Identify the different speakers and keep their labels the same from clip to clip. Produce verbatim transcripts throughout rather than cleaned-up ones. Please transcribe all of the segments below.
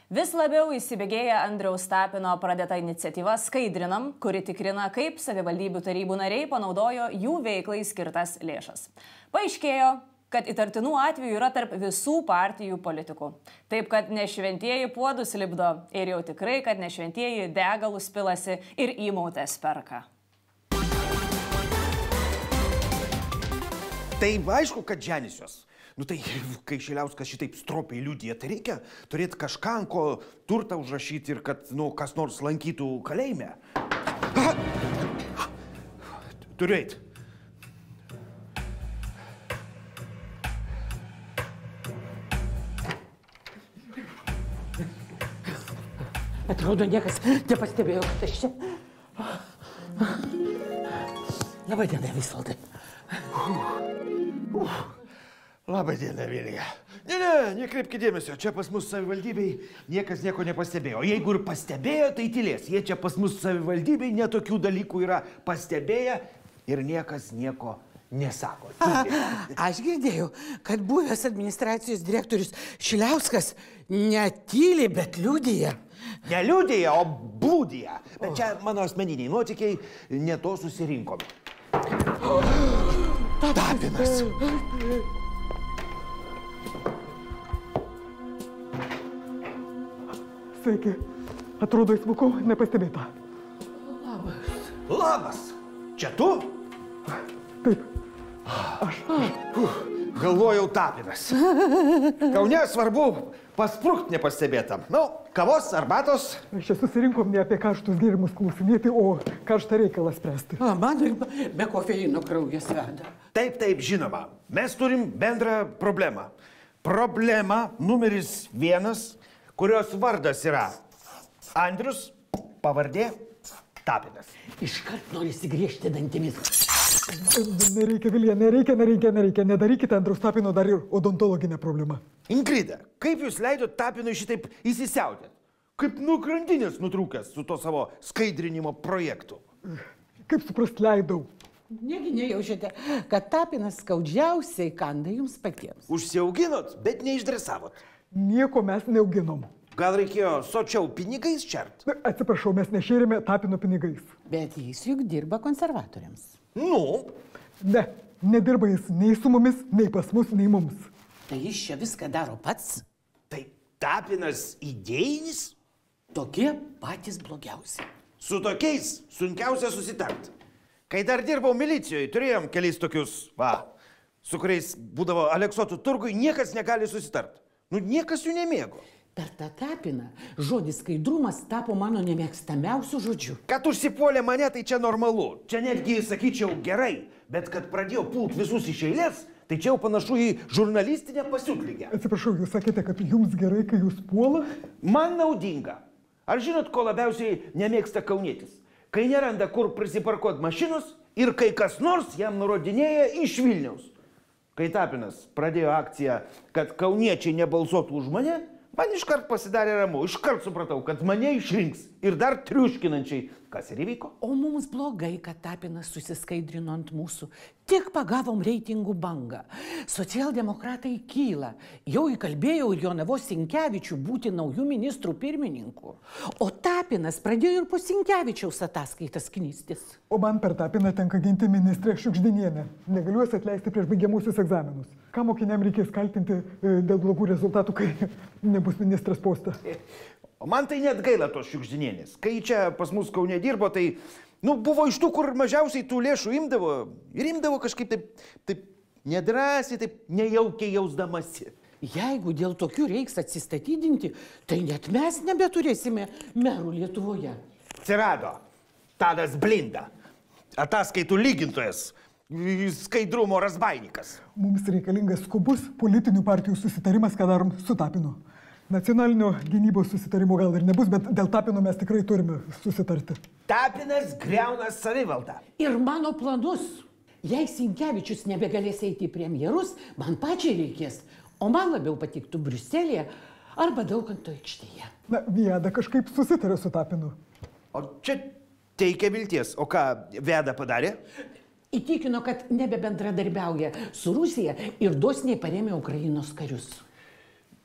Speaker 1: Vis labiau įsibėgėja Andriaus Tapino pradėta iniciatyva Skaidrinam, kuri tikrina, kaip savivaldybių tarybų nariai panaudojo jų veiklai skirtas lėšas. Paaiškėjo, kad įtartinų atvejų yra tarp visų partijų politikų. Taip, kad nešventieji puodus lipdo ir jau tikrai, kad nešventieji degalus pilasi ir įmautės perka.
Speaker 2: Tai aišku, kad dženisios. Nu tai, kai Šiliauskas šitaip stropiai liudija, tai reikia turėti kažką, ant ko turtą užrašyti ir kad, nu, kas nors lankytų kalėjime. Turiu eit.
Speaker 3: Atrodo, niekas nepastebėjo, kad aš čia. Labą dieną, Visvaldai.
Speaker 2: Labą dieną, Vilija. Ne, ne, nekreipkite dėmesio. Čia pas mus savivaldybei niekas nieko nepastebėjo. Jeigu ir pastebėjo, tai tylės. Jie čia pas mus savivaldybei netokių dalykų yra pastebėję ir niekas nieko nesako.
Speaker 3: A, aš girdėjau, kad buvęs administracijos direktorius Šiliauskas netyli, bet liudija.
Speaker 2: Ne liudija, o blūdija. Bet čia mano asmeniniai nuotykiai, ne to susirinkom. Tapinas.
Speaker 4: Sveiki. Atrodo, įsmukau nepastebėta.
Speaker 3: Labas.
Speaker 2: Labas. Čia tu?
Speaker 4: Taip. Aš.
Speaker 2: Galvojau Tapinas. Kaune svarbu pasprukt nepastebėtam. Nu, kavos, arbatos.
Speaker 4: Mes čia susirinkom ne apie karštus gėrimus klausinėti, o karštą reikalą spręsti.
Speaker 3: A, man ir be kofeino kraujas veda.
Speaker 2: Taip, taip, žinoma. Mes turim bendrą problemą. Problema numeris vienas, kurios vardas yra Andrius, pavardė Tapinas.
Speaker 3: Iškart norisi griežti dantimis.
Speaker 4: Nereikia, Vilija, nereikia, nereikia, nereikia. Nedarykite Andriaus Tapino dar ir odontologinę problemą.
Speaker 2: Ingrida, kaip jūs leidot Tapinui šitaip įsisiautėt? Kaip nuo grandinės nutrūkęs su to savo skaidrinimo projektu?
Speaker 4: Kaip suprast, leidau.
Speaker 3: Negi nejaučiate, kad Tapinas skaudžiausiai kanda jums patiems.
Speaker 2: Užsiauginot, bet neišdresavot.
Speaker 4: Nieko mes neauginom.
Speaker 2: Gal reikėjo sočiau pinigais čert?
Speaker 4: Atsiprašau, mes nešėrėme Tapino pinigais.
Speaker 3: Bet jis juk dirba konservatoriams.
Speaker 2: Nu?
Speaker 4: Ne, nedirba jis nei su mumis, nei pas mus, nei mums.
Speaker 3: Tai jis čia viską daro pats?
Speaker 2: Tai Tapinas idėjinis?
Speaker 3: Tokie patys blogiausi.
Speaker 2: Su tokiais sunkiausia susitart. Kai dar dirbau milicijoje, turėjom kelis tokius, va, su kuriais būdavo Aleksotų turgui, niekas negali susitart. Nu, niekas jų nemėgo.
Speaker 3: Per tą Tapiną žodis skaidrumas tapo mano nemėgstamiausių žodžių.
Speaker 2: Kad užsipuolė mane, tai čia normalu. Čia netgi, sakyčiau, gerai. Bet kad pradėjo pult visus iš eilės, tai čia jau panašu į žurnalistinę pasiutlygę.
Speaker 4: Atsiprašau, jūs sakėte, kad jums gerai, kai jūs puola?
Speaker 2: Man naudinga. Ar žinot, ko labiausiai nemėgsta kaunietis? Kai neranda, kur prisiparkuot mašinos ir kai kas nors jam nurodinėja iš Vilniaus. Kai Tapinas pradėjo akciją, kad kauniečiai nebalsuotų už mane, man iškart pasidarė ramu, iškart supratau, kad mane išrinks ir dar triuškinančiai, kas ir įvyko.
Speaker 3: O mums blogai, kad Tapinas susiskaidrino ant mūsų. Tik pagavom reitingų bangą. Socialdemokratai kyla. Jau įkalbėjau ir Jonavos Sinkevičių būti naujų ministrų pirmininkų. O Tapinas pradėjo ir po Sinkevičiaus ataskaitas knystis.
Speaker 4: O man per Tapiną tenka ginti ministrę Šiugždinienę. Negaliu jos atleisti prieš baigiamusius egzaminus. Ką mokiniam reikės kaltinti dėl blogų rezultatų, kai nebus ministras postą?
Speaker 2: O man tai net gaila tos Šiugždinienės. Kai čia pas mus Kaune dirbo, tai nu, buvo iš tų, kur mažiausiai tų lėšų imdavo. Ir imdavo kažkaip taip, taip nedrąsiai, taip nejaukiai jausdamasi.
Speaker 3: Jeigu dėl tokių reiks atsistatydinti, tai net mes nebeturėsime merų Lietuvoje.
Speaker 2: Atsirado Tadas Blinda, ataskaitų lygintojas, skaidrumo razbainikas.
Speaker 4: Mums reikalingas skubus politinių partijų susitarimas, ką darom su Tapinu. Nacionalinio gynybos susitarimo gal ir nebus, bet dėl Tapino mes tikrai turime susitarti.
Speaker 2: Tapinas griauna savivaldą.
Speaker 3: Ir mano planus. Jei Sinkevičius nebegalės eiti į premjerus, man pačiai reikės. O man labiau patiktų Briuselėje arba Daukanto aikštėje.
Speaker 4: Na, Viada kažkaip susitarė su Tapinu.
Speaker 2: O čia teikia vilties. O ką Viada padarė?
Speaker 3: Įtikino, kad nebebendradarbiauja su Rusija ir dosniai parėmė Ukrainos karius.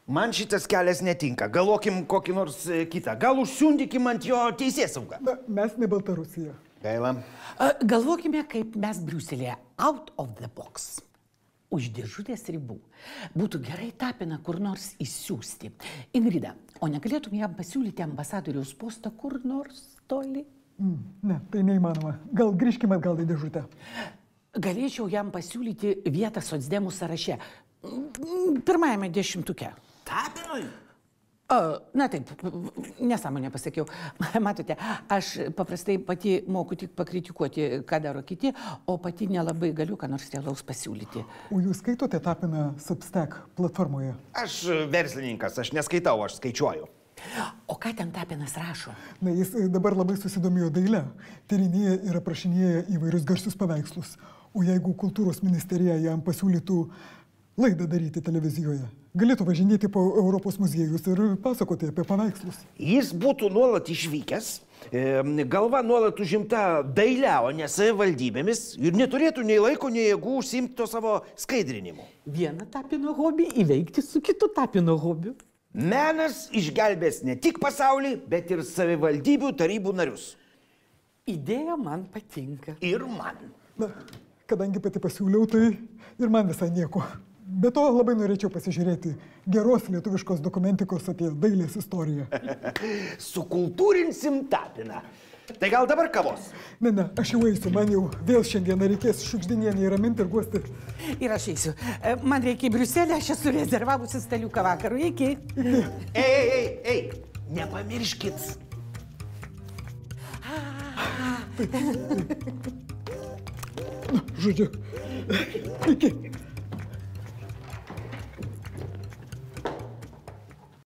Speaker 2: Man šitas kelias netinka. Galvokim kokį nors e, kitą. Gal užsiundykim ant jo teisėsaugą.
Speaker 4: Na, mes ne Baltarusija.
Speaker 2: Gaila.
Speaker 3: A, Galvokime, kaip mes Briuselėje. Out of the box. Už dėžutės ribų. Būtų gerai Tapiną kur nors įsiųsti. Ingrida, o negalėtum jam pasiūlyti ambasadoriaus postą kur nors toli?
Speaker 4: Mm, ne, tai neįmanoma. Gal grįžkime atgal į dėžutę.
Speaker 3: Galėčiau jam pasiūlyti vietą socdemų sąraše. Pirmajame dešimtuke.
Speaker 2: Tapinui?
Speaker 3: O, na taip, nesąmonę pasakiau. Matote, aš paprastai pati moku tik pakritikuoti, ką daro kiti, o pati nelabai galiu ką nors realaus pasiūlyti.
Speaker 4: O jūs skaitote Tapiną Substack platformoje?
Speaker 2: Aš verslininkas, aš neskaitau, aš skaičiuoju.
Speaker 3: O ką ten Tapinas rašo?
Speaker 4: Na, jis dabar labai susidomėjo daile, tyrinėja ir aprašinėja įvairius garsius paveikslus. O jeigu kultūros ministerija jam pasiūlytų laidą daryti televizijoje, galėtų važinėti po Europos muziejus ir pasakoti apie paveikslus.
Speaker 2: Jis būtų nuolat išvykęs, e, galva nuolat užimta daile, o ne savivaldybėmis ir neturėtų nei laiko, nei jėgų užsiimti to savo skaidrinimu.
Speaker 3: Vieną Tapino hobį įveikti su kitu Tapino hobiu.
Speaker 2: Menas išgelbės ne tik pasaulį, bet ir savivaldybių tarybų narius.
Speaker 3: Idėja man patinka.
Speaker 2: Ir man.
Speaker 4: Na, kadangi pati pasiūliau, tai ir man visai nieko. Be to labai norėčiau pasižiūrėti geros lietuviškos dokumentikos apie dailės istoriją.
Speaker 2: Sukultūrinsim Tapiną. Tai gal dabar kavos?
Speaker 4: Ne, ne, aš jau eisiu, man jau vėl šiandieną reikės Šiugždinienį raminti ir guosti.
Speaker 3: Ir aš eisiu. Man reikia į Briuselę, aš esu rezervavusi staliuką vakarui. Iki.
Speaker 2: Ei, ei, ei, ei, nepamirškit.
Speaker 4: Na, žodžiu, iki.